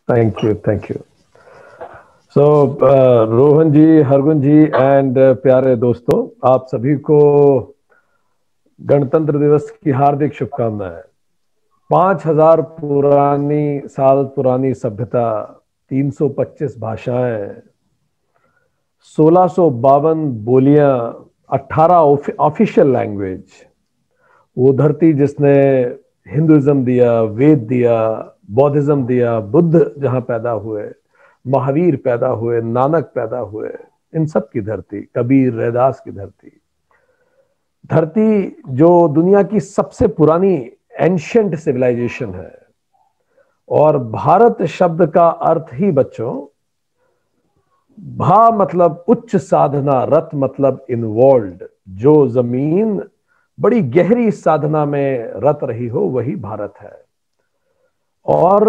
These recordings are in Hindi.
Thank you, thank you. So Rohan ji, Hargun ji and प्यारे दोस्तों, आप सभी को गणतंत्र दिवस की हार्दिक शुभकामनाएं। 5,000 साल पुरानी सभ्यता, 325 भाषाएं, 1652 बोलियां, 18 ऑफिशियल लैंग्वेज। वो धरती जिसने हिंदुइज्म दिया, वेद दिया, बौद्धिज्म दिया, बुद्ध जहां पैदा हुए, महावीर पैदा हुए, नानक पैदा हुए, इन सब की धरती, कबीर, रैदास की धरती। धरती जो दुनिया की सबसे पुरानी एंशियंट सिविलाइजेशन है। और भारत शब्द का अर्थ ही बच्चों, भा मतलब उच्च साधना, रत मतलब इन्वॉल्व। जो जमीन बड़ी गहरी साधना में रत रही हो, वही भारत है। और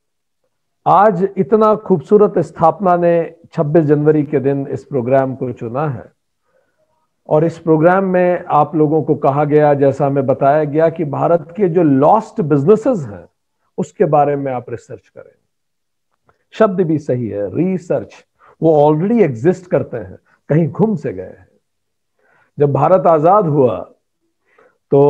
आज इतना खूबसूरत स्थापना ने 26 जनवरी के दिन इस प्रोग्राम को चुना है। और इस प्रोग्राम में आप लोगों को कहा गया, जैसा हमें बताया गया, कि भारत के जो लॉस्ट बिजनेसेस हैं उसके बारे में आप रिसर्च करें। शब्द भी सही है, रिसर्च। वो ऑलरेडी एग्जिस्ट करते हैं, कहीं घूम से गए हैं। जब भारत आजाद हुआ तो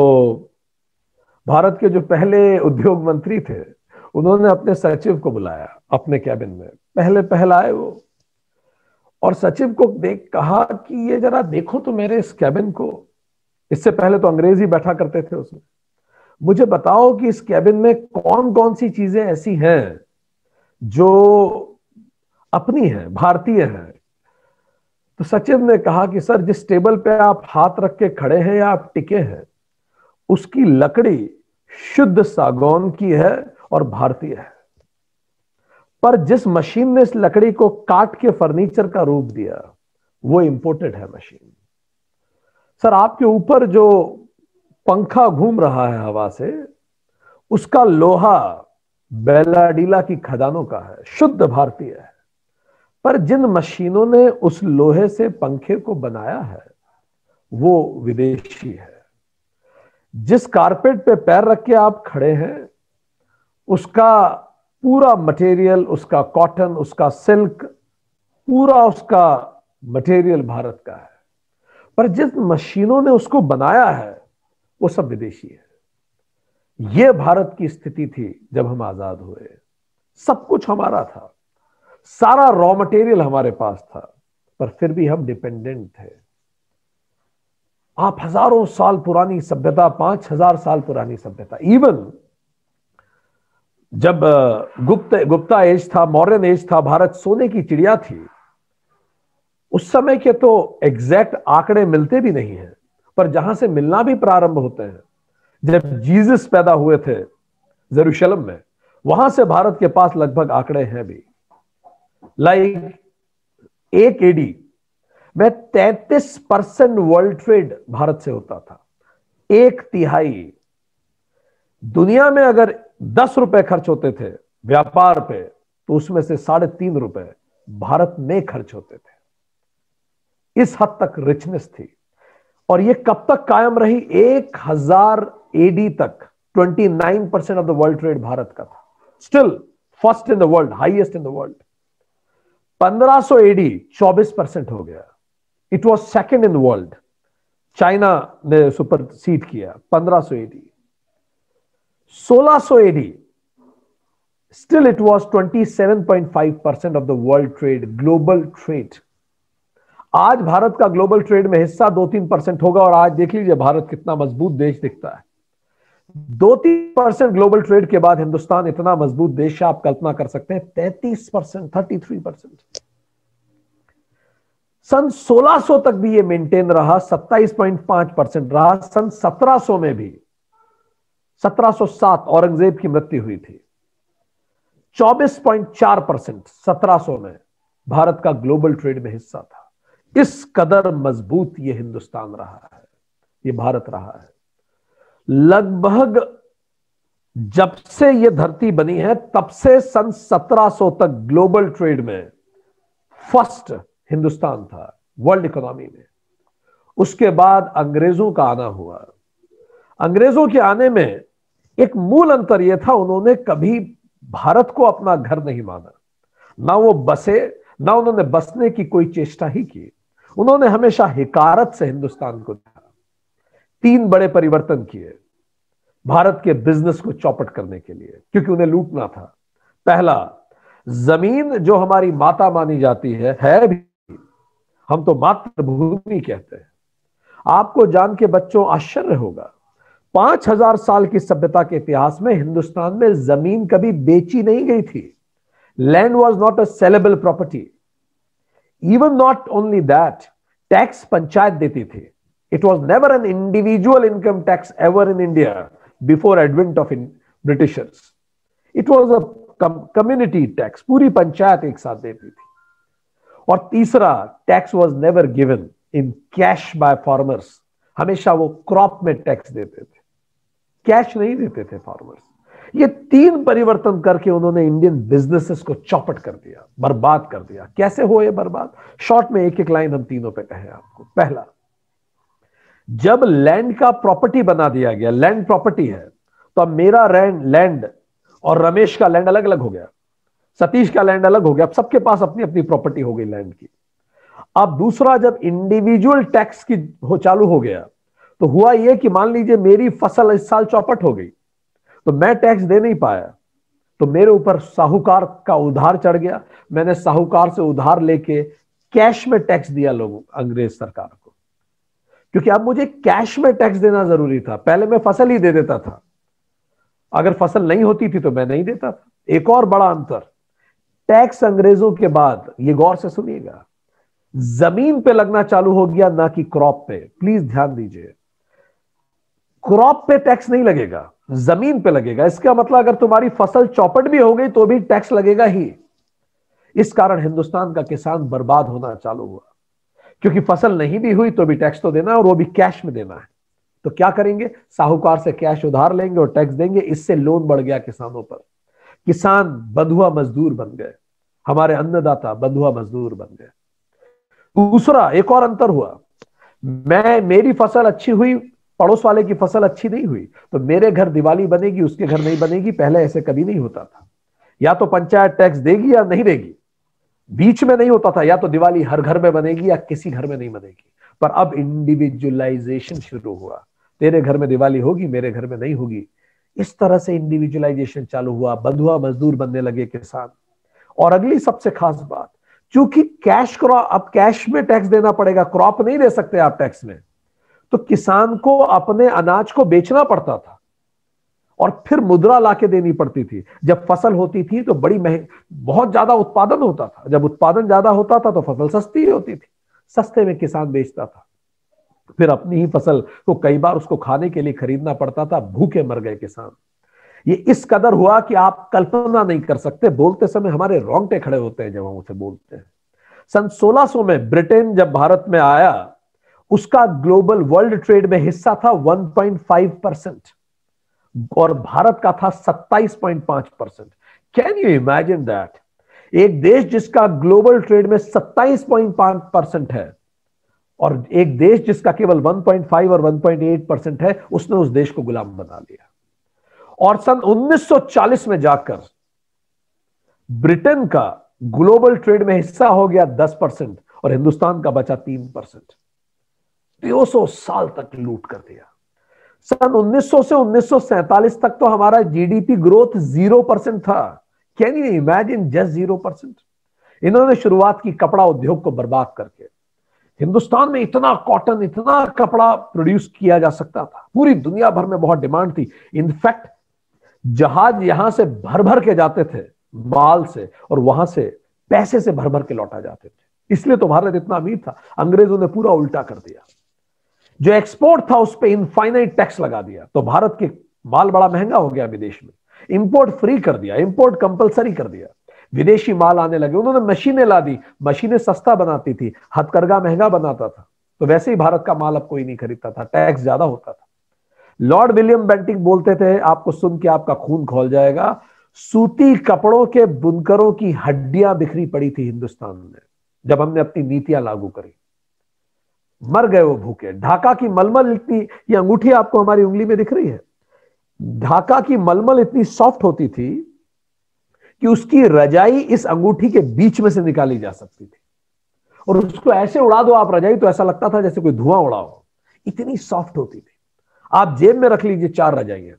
भारत के जो पहले उद्योग मंत्री थे, उन्होंने अपने सचिव को बुलाया अपने कैबिन में। पहले पहल आए वो, और सचिव को देख कहा कि ये जरा देखो तो मेरे इस कैबिन को। इससे पहले तो अंग्रेज ही बैठा करते थे उसमें। मुझे बताओ कि इस कैबिन में कौन कौन सी चीजें ऐसी हैं जो अपनी हैं, भारतीय हैं। तो सचिव ने कहा कि सर, जिस टेबल पे आप हाथ रख के खड़े हैं या आप टिके हैं, उसकी लकड़ी शुद्ध सागौन की है और भारतीय है। पर जिस मशीन ने इस लकड़ी को काट के फर्नीचर का रूप दिया, वो इंपोर्टेड है मशीन। सर, आपके ऊपर जो पंखा घूम रहा है हवा से, उसका लोहा बेलाडीला की खदानों का है, शुद्ध भारतीय है। पर जिन मशीनों ने उस लोहे से पंखे को बनाया है, वो विदेशी है। जिस कारपेट पे पैर रख के आप खड़े हैं, उसका पूरा मटेरियल, उसका कॉटन, उसका सिल्क, पूरा उसका मटेरियल भारत का है। पर जिस मशीनों ने उसको बनाया है, वो सब विदेशी है। यह भारत की स्थिति थी जब हम आजाद हुए। सब कुछ हमारा था, सारा रॉ मटेरियल हमारे पास था, पर फिर भी हम डिपेंडेंट थे। आप हजारों साल पुरानी सभ्यता, 5,000 साल पुरानी सभ्यता, इवन जब गुप्ता एज था, मौर्यन एज था, भारत सोने की चिड़िया थी। उस समय के तो एग्जैक्ट आंकड़े मिलते भी नहीं हैं, पर जहां से मिलना भी प्रारंभ होते हैं, जब जीसस पैदा हुए थे जेरूशलम में, वहां से भारत के पास लगभग आंकड़े हैं भी। लाइक 1 AD में 33% वर्ल्ड ट्रेड भारत से होता था। 1/3 दुनिया में अगर 10 रुपए खर्च होते थे व्यापार पे, तो उसमें से 3.5 रुपए भारत में खर्च होते थे। इस हद तक रिचनेस थी। और यह कब तक कायम रही? 1000 AD तक 29% of the world trade Bharat का था। Still first in the world, highest in the world. 1500 AD 24% हो गया। It was second in the world. China ने सुपरसीड किया 1500 AD। 1600 AD still it was 27.5% of the world trade, global trade। आज भारत का ग्लोबल ट्रेड में हिस्सा 2-3% होगा। और आज देख लीजिए भारत कितना मजबूत देश दिखता है। 2-3% ग्लोबल ट्रेड के बाद हिंदुस्तान इतना मजबूत देश है, आप कल्पना कर सकते हैं। 33%, 33%। सन 1600 तक भी ये मेंटेन रहा, 27.5% रहा। सन 1700 में भी, 1707 औरंगजेब की मृत्यु हुई थी, 24.4% 1700 में भारत का ग्लोबल ट्रेड में हिस्सा था। इस कदर मजबूत ये हिंदुस्तान रहा है, ये भारत रहा है। लगभग जब से ये धरती बनी है, तब से सन 1700 तक ग्लोबल ट्रेड में फर्स्ट हिंदुस्तान था वर्ल्ड इकोनॉमी में। उसके बाद अंग्रेजों का आना हुआ। अंग्रेजों के आने में एक मूल अंतर यह था, उन्होंने कभी भारत को अपना घर नहीं माना, ना वो बसे, ना उन्होंने बसने की कोई चेष्टा ही की। उन्होंने हमेशा हिकारत से हिंदुस्तान को देखा। तीन बड़े परिवर्तन किए भारत के बिजनेस को चौपट करने के लिए, क्योंकि उन्हें लूटना था। पहला, जमीन जो हमारी माता मानी जाती है भी, हम तो मातृभूमि कहते हैं। आपको जान के बच्चों आश्चर्य होगा, 5,000 साल की सभ्यता के इतिहास में हिंदुस्तान में जमीन कभी बेची नहीं गई थी। Land was not a saleable property. Even not only that, tax panchayat देती थी। It was never an individual income tax ever in India before advent of Britishers. It was a community tax, पूरी पंचायत एक साथ देती थी। और तीसरा, tax was never given in cash by farmers. हमेशा वो क्रॉप में टैक्स देते थे, कैश नहीं देते थे फार्मर्स। ये तीन परिवर्तन करके उन्होंने इंडियन बिजनेसेस को चौपट कर दिया, बर्बाद कर दिया। कैसे हुए बर्बाद? शॉर्ट में एक एक लाइन हम तीनों पे कहें आपको। पहला, जब लैंड का प्रॉपर्टी बना दिया गया, लैंड प्रॉपर्टी है, तो अब मेरा लैंड और रमेश का लैंड अलग अलग हो गया, सतीश का लैंड अलग हो गया। अब सबके पास अपनी अपनी प्रॉपर्टी हो गई लैंड की। अब दूसरा, जब इंडिविजुअल टैक्स की चालू हो गया, तो हुआ यह कि मान लीजिए मेरी फसल इस साल चौपट हो गई, तो मैं टैक्स दे नहीं पाया, तो मेरे ऊपर साहूकार का उधार चढ़ गया। मैंने साहूकार से उधार लेके कैश में टैक्स दिया लोगों, अंग्रेज सरकार को, क्योंकि अब मुझे कैश में टैक्स देना जरूरी था। पहले मैं फसल ही दे देता था, अगर फसल नहीं होती थी तो मैं नहीं देता था। एक और बड़ा अंतर, टैक्स अंग्रेजों के बाद, ये गौर से सुनिएगा, जमीन पे लगना चालू हो गया, ना कि क्रॉप पे। प्लीज ध्यान दीजिए, क्रॉप पे टैक्स नहीं लगेगा, जमीन पे लगेगा। इसका मतलब अगर तुम्हारी फसल चौपट भी हो गई तो भी टैक्स लगेगा ही। इस कारण हिंदुस्तान का किसान बर्बाद होना चालू हुआ, क्योंकि फसल नहीं भी हुई तो भी टैक्स तो देना है, और वो भी कैश में देना है। तो क्या करेंगे? साहूकार से कैश उधार लेंगे और टैक्स देंगे। इससे लोन बढ़ गया किसानों पर। किसान बंधुआ मजदूर बन गए, हमारे अन्नदाता बंधुआ मजदूर बन गए। दूसरा, एक और अंतर हुआ, मेरी फसल अच्छी हुई, पड़ोस वाले की फसल अच्छी नहीं हुई, तो मेरे घर दिवाली बनेगी, उसके घर नहीं बनेगी। पहले ऐसे कभी नहीं होता था। या तो पंचायत टैक्स देगी या नहीं देगी, बीच में नहीं होता था। या तो दिवाली हर घर में बनेगी या किसी घर में नहीं बनेगी। पर अब इंडिविजुअलाइजेशन शुरू हुआ, तेरे घर में दिवाली होगी, मेरे घर में नहीं होगी। इस तरह से इंडिविजुअलाइजेशन चालू हुआ, बंधुआ मजदूर बनने लगे किसान। और अगली सबसे खास बात, चूंकि कैश क्रॉप, अब कैश में टैक्स देना पड़ेगा, क्रॉप नहीं दे सकते आप टैक्स में, तो किसान को अपने अनाज को बेचना पड़ता था और फिर मुद्रा लाके देनी पड़ती थी। जब फसल होती थी तो बड़ी बहुत ज्यादा उत्पादन होता था। जब उत्पादन ज्यादा होता था तो फसल सस्ती होती थी, सस्ते में किसान बेचता था। फिर अपनी ही फसल को कई बार उसको खाने के लिए खरीदना पड़ता था, भूखे मर गए किसान। ये इस कदर हुआ कि आप कल्पना नहीं कर सकते। बोलते समय हमारे रोंगटे खड़े होते हैं जब हम उसे बोलते हैं। सन 1600 में ब्रिटेन जब भारत में आया, उसका ग्लोबल वर्ल्ड ट्रेड में हिस्सा था 1.5% और भारत का था 27.5%। Can you imagine that? एक देश जिसका ग्लोबल ट्रेड में 27.5% है और एक देश जिसका केवल 1.5 और 1.8% है, उसने उस देश को गुलाम बना लिया। और सन 1940 में जाकर ब्रिटेन का ग्लोबल ट्रेड में हिस्सा हो गया 10% और हिंदुस्तान का बचा 3%। 200 साल तक लूट कर दिया। सन 1900 से 1947 तक तो हमारा जीडीपी ग्रोथ 0% था। Can you imagine? जस्ट 0%। इन्होंने शुरुआत की कपड़ा उद्योग को बर्बाद करके। हिंदुस्तान में इतना कॉटन, इतना कपड़ा प्रोड्यूस किया जा सकता था, पूरी दुनिया भर में बहुत डिमांड थी। इनफैक्ट जहाज यहां से भर भर के जाते थे माल से, और वहां से पैसे से भर भर के लौटा जाते थे। इसलिए तो भारत इतना अमीर था। अंग्रेजों ने पूरा उल्टा कर दिया। जो एक्सपोर्ट था उस पर इनफाइनाइट टैक्स लगा दिया, तो भारत के माल बड़ा महंगा हो गया विदेश में। इंपोर्ट फ्री कर दिया, इंपोर्ट कंपलसरी कर दिया, विदेशी माल आने लगे। उन्होंने मशीनें ला दी, मशीनें सस्ता बनाती थी, हथकरघा महंगा बनाता था, तो वैसे ही भारत का माल अब कोई नहीं खरीदता था, टैक्स ज्यादा होता था। लॉर्ड विलियम बेंटिंक बोलते थे, आपको सुन के आपका खून खौल जाएगा, सूती कपड़ों के बुनकरों की हड्डियां बिखरी पड़ी थी हिंदुस्तान में जब हमने अपनी नीतियां लागू करी। मर गए वो भूखे। ढाका की मलमल इतनी, ये अंगूठी आपको हमारी उंगली में दिख रही है, ढाका की मलमल इतनी सॉफ्ट होती थी कि उसकी रजाई इस अंगूठी के बीच में से निकाली जा सकती थी, और उसको ऐसे उड़ा दो आप रजाई तो ऐसा लगता था जैसे कोई धुआं उड़ा हो, इतनी सॉफ्ट होती थी। आप जेब में रख लीजिए 4 रजाइयां।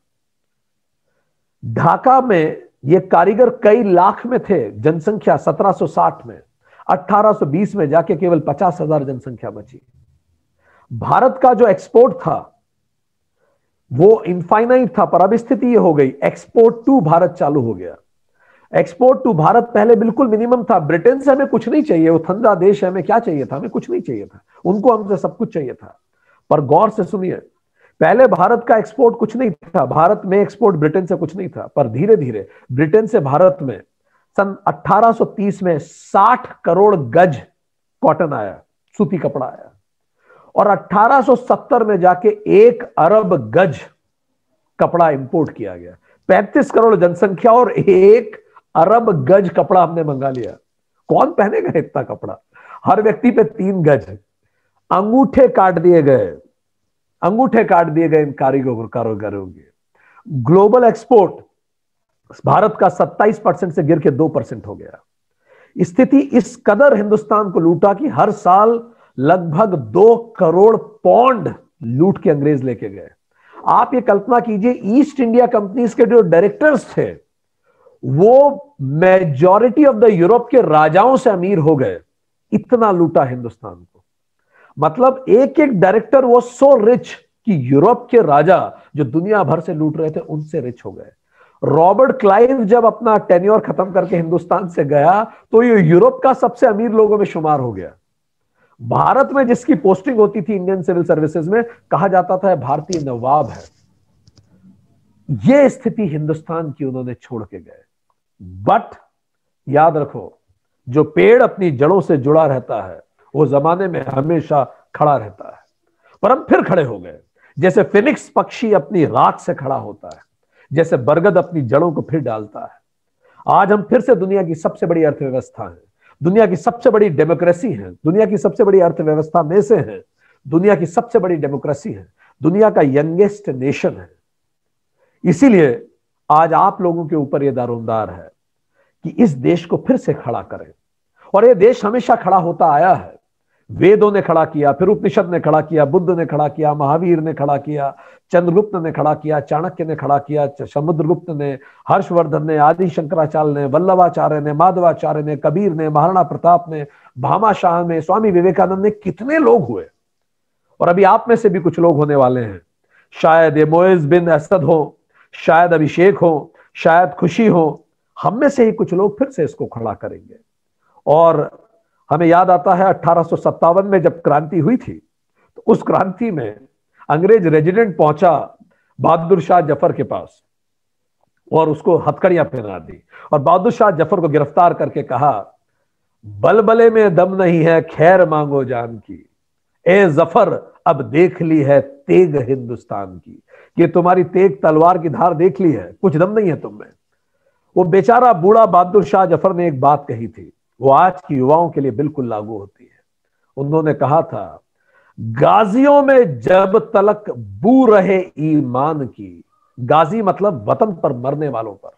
ढाका में ये कारीगर कई लाख में थे, जनसंख्या 1760 में, 1820 में जाके केवल 50,000 जनसंख्या बची। भारत का जो एक्सपोर्ट था वो इनफाइनाइट था, पर अब स्थिति ये हो गई एक्सपोर्ट टू भारत चालू हो गया। एक्सपोर्ट टू भारत पहले बिल्कुल मिनिमम था। ब्रिटेन से हमें कुछ नहीं चाहिए, वो ठंडा देश है, हमें क्या चाहिए था? हमें कुछ नहीं चाहिए था, उनको हमसे सब कुछ चाहिए था। पर गौर से सुनिए, पहले भारत का एक्सपोर्ट कुछ नहीं था, भारत में एक्सपोर्ट ब्रिटेन से कुछ नहीं था, पर धीरे धीरे ब्रिटेन से भारत में सन 1830 में 60 करोड़ गज कॉटन आया, सूती कपड़ा आया, और 1870 में जाके 1 अरब गज कपड़ा इंपोर्ट किया गया। 35 करोड़ जनसंख्या और 1 अरब गज कपड़ा हमने मंगा लिया। कौन पहनेगा इतना कपड़ा? हर व्यक्ति पे 3 गज। अंगूठे काट दिए गए, अंगूठे काट दिए गए इन कारीगरों के। ग्लोबल एक्सपोर्ट भारत का 27% से गिर के 2% हो गया। स्थिति इस कदर हिंदुस्तान को लूटा कि हर साल लगभग 2 करोड़ पौंड लूट के अंग्रेज लेके गए। आप ये कल्पना कीजिए, ईस्ट इंडिया कंपनीज के जो डायरेक्टर्स थे वो मेजॉरिटी ऑफ द यूरोप के राजाओं से अमीर हो गए, इतना लूटा हिंदुस्तान को। मतलब एक एक डायरेक्टर वो सो रिच कि यूरोप के राजा जो दुनिया भर से लूट रहे थे उनसे रिच हो गए। रॉबर्ट क्लाइव जब अपना टेन्योर खत्म करके हिंदुस्तान से गया तो ये यूरोप का सबसे अमीर लोगों में शुमार हो गया। भारत में जिसकी पोस्टिंग होती थी इंडियन सिविल सर्विसेज में, कहा जाता था भारतीय नवाब है। यह स्थिति हिंदुस्तान की उन्होंने छोड़ के गए। बट याद रखो, जो पेड़ अपनी जड़ों से जुड़ा रहता है वो जमाने में हमेशा खड़ा रहता है। पर हम फिर खड़े हो गए, जैसे फिनिक्स पक्षी अपनी राख से खड़ा होता है, जैसे बरगद अपनी जड़ों को फिर डालता है। आज हम फिर से दुनिया की सबसे बड़ी अर्थव्यवस्था है, दुनिया की सबसे बड़ी डेमोक्रेसी है, दुनिया की सबसे बड़ी अर्थव्यवस्था में से है, दुनिया की सबसे बड़ी डेमोक्रेसी है, दुनिया का यंगेस्ट नेशन है। इसीलिए आज आप लोगों के ऊपर यह दारोमदार है कि इस देश को फिर से खड़ा करें। और यह देश हमेशा खड़ा होता आया है। वेदों ने खड़ा किया, फिर उपनिषद ने खड़ा किया, बुद्ध ने खड़ा किया, महावीर ने खड़ा किया, चंद्रगुप्त ने खड़ा किया, चाणक्य ने खड़ा किया, समुद्रगुप्त ने, हर्षवर्धन ने, आदि शंकराचार्य ने, वल्लभाचार्य ने, माधवाचार्य ने, कबीर ने, महाराणा प्रताप ने, भामाशाह ने, स्वामी विवेकानंद ने, कितने लोग हुए। और अभी आप में से भी कुछ लोग होने वाले हैं। शायद ये मोइज बिन असद हो, शायद अभिषेक हो, शायद खुशी हो, हम में से ही कुछ लोग फिर से इसको खड़ा करेंगे। और हमें याद आता है 1857 में जब क्रांति हुई थी, तो उस क्रांति में अंग्रेज रेजिडेंट पहुंचा बहादुर शाह जफर के पास और उसको हथकड़ियां पहना दी, और बहादुर शाह जफर को गिरफ्तार करके कहा, बलबले में दम नहीं है, खैर मांगो जान की, ए जफर अब देख ली है तेग हिंदुस्तान की, कि तुम्हारी तेग तलवार की धार देख ली है, कुछ दम नहीं है तुम में। वो बेचारा बूढ़ा बहादुर शाह जफर ने एक बात कही थी, वो आज की युवाओं के लिए बिल्कुल लागू होती है। उन्होंने कहा था, गाजियों में जब तलक बू रहे ईमान की, गाजी मतलब वतन पर मरने वालों पर,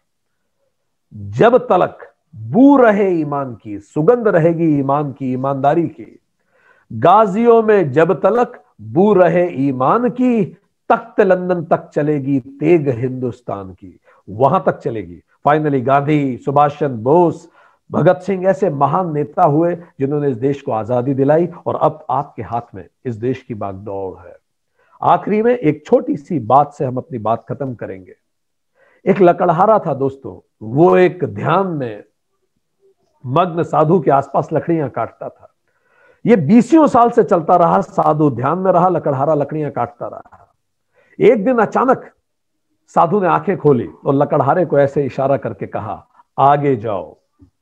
जब तलक बू रहे ईमान की, सुगंध रहेगी ईमान की, ईमानदारी की, गाजियों में जब तलक बू रहे ईमान की, तख्त लंदन तक चलेगी तेग हिंदुस्तान की, वहां तक चलेगी। फाइनली गांधी, सुभाष चंद्र बोस, भगत सिंह ऐसे महान नेता हुए जिन्होंने इस देश को आजादी दिलाई, और अब आपके हाथ में इस देश की बागडोर है। आखिरी में एक छोटी सी बात से हम अपनी बात खत्म करेंगे। एक लकड़हारा था दोस्तों, वो एक ध्यान में मग्न साधु के आसपास लकड़ियां काटता था। ये 20 साल से चलता रहा, साधु ध्यान में रहा, लकड़हारा लकड़ियां काटता रहा। एक दिन अचानक साधु ने आंखें खोली और लकड़हारे को ऐसे इशारा करके कहा, आगे जाओ।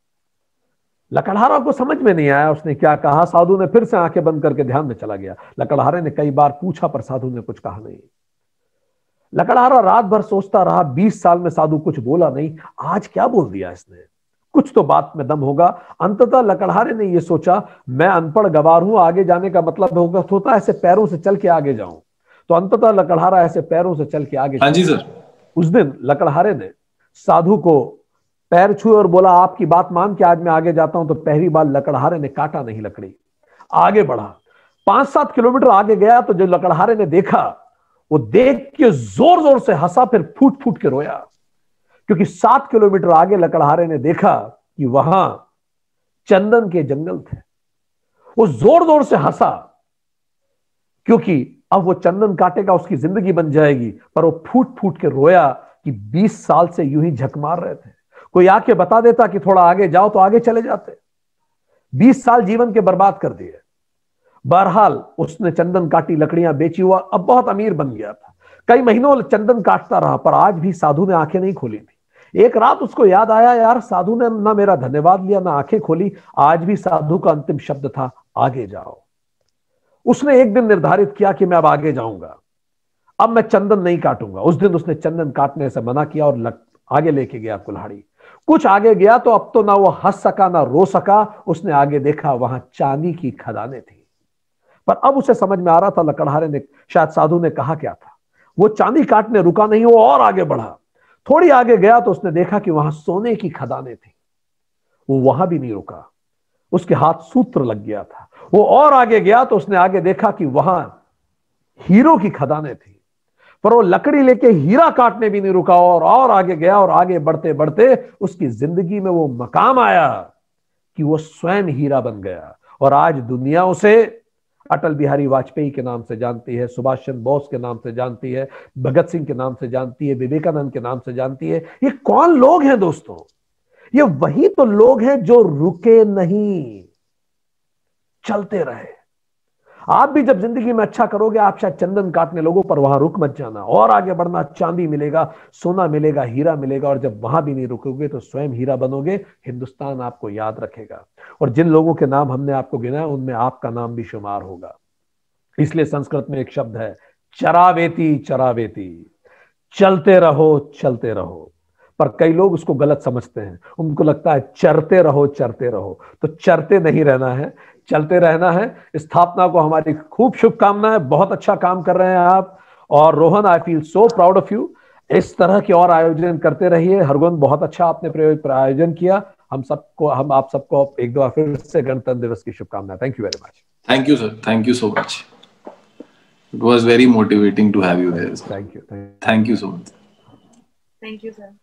लकड़हारा को समझ में नहीं आया उसने क्या कहा। साधु ने फिर से आंखें बंद करके ध्यान में चला गया। लकड़हारे ने कई बार पूछा पर साधु ने कुछ कहा नहीं। लकड़हारा रात भर सोचता रहा। 20 साल में साधु कुछ बोला नहीं, आज क्या बोल दिया इसने, कुछ तो बात में दम होगा। अंततः लकड़हारे ने यह सोचा, मैं अनपढ़ गवार हूं, आगे जाने का मतलब होता ऐसे पैरों से चल के आगे जाऊं। तो अंततः लकड़हारा ऐसे पैरों से चल के आगे। हाँ जी सर। उस दिन लकड़हारे ने साधु को पैर छुए और बोला आपकी बात मान के आज मैं आगे जाता हूं। तो पहली बार लकड़हारे ने काटा नहीं लकड़ी, आगे बढ़ा। 5-7 किलोमीटर आगे गया तो जो लकड़हारे ने देखा, वो देख के जोर जोर से हंसा, फिर फूट फूट के रोया। क्योंकि 7 किलोमीटर आगे लकड़हारे ने देखा कि वहां चंदन के जंगल थे। वो जोर जोर से हंसा, क्योंकि अब वो चंदन काटेगा, उसकी जिंदगी बन जाएगी। पर वो फूट फूट के रोया कि 20 साल से यूं ही झक मार रहे थे। कोई आके बता देता कि थोड़ा आगे जाओ तो आगे चले जाते। 20 साल जीवन के बर्बाद कर दिए। बहरहाल उसने चंदन काटी, लकड़ियां बेची, हुआ अब बहुत अमीर बन गया था। कई महीनों चंदन काटता रहा, पर आज भी साधु ने आंखें नहीं खोली थी। एक रात उसको याद आया, यार साधु ने ना मेरा धन्यवाद लिया, ना आंखें खोली। आज भी साधु का अंतिम शब्द था, आगे जाओ। उसने एक दिन निर्धारित किया कि मैं अब आगे जाऊंगा, अब मैं चंदन नहीं काटूंगा। उस दिन उसने चंदन काटने से मना किया और आगे लेके गया कुल्हाड़ी। कुछ आगे गया तो अब तो ना वो हंस सका ना रो सका। उसने आगे देखा, वहां चांदी की खदानें थी। पर अब उसे समझ में आ रहा था लकड़हारे ने, शायद साधु ने कहा क्या था। वो चांदी काटने रुका नहीं, वो और आगे बढ़ा। थोड़ी आगे गया तो उसने देखा कि वहां सोने की खदानें थी। वो वहां भी नहीं रुका, उसके हाथ सूत्र लग गया था। वो और आगे गया तो उसने आगे देखा कि वहां हीरो की खदानें थी। पर वो लकड़ी लेके हीरा काटने भी नहीं रुका, और आगे गया। और आगे बढ़ते बढ़ते उसकी जिंदगी में वो मकाम आया कि वो स्वयं हीरा बन गया। और आज दुनिया उसे अटल बिहारी वाजपेयी के नाम से जानती है, सुभाष चंद्र बोस के नाम से जानती है, भगत सिंह के नाम से जानती है, विवेकानंद के नाम से जानती है। ये कौन लोग हैं दोस्तों? ये वही तो लोग हैं जो रुके नहीं, चलते रहे। आप भी जब जिंदगी में अच्छा करोगे, आप शायद चंदन काटने लोगों पर वहां रुक मत जाना, और आगे बढ़ना। चांदी मिलेगा, सोना मिलेगा, हीरा मिलेगा। और जब वहां भी नहीं रुकोगे तो स्वयं हीरा बनोगे। हिंदुस्तान आपको याद रखेगा। और जिन लोगों के नाम हमने आपको गिनाया, उनमें आपका नाम भी शुमार होगा। इसलिए संस्कृत में एक शब्द है, चरावेती चरावेती, चलते रहो चलते रहो। पर कई लोग उसको गलत समझते हैं, उनको लगता है चरते रहो चरते रहो। तो चरते नहीं रहना है, चलते रहना है। स्थापना को हमारी खूब शुभकामनाएं, बहुत अच्छा काम कर रहे हैं आप। और Rohan, I feel so proud of you. इस तरह के और आयोजन करते रहिए। हरगोविंद, बहुत अच्छा आपने आयोजन किया। हम आप सबको एक बार फिर से गणतंत्र दिवस की शुभकामनाएं। Thank you very much. Thank you sir, thank you so much. It was very motivating to have you here. Thank you. Thank you so much. Thank you, sir.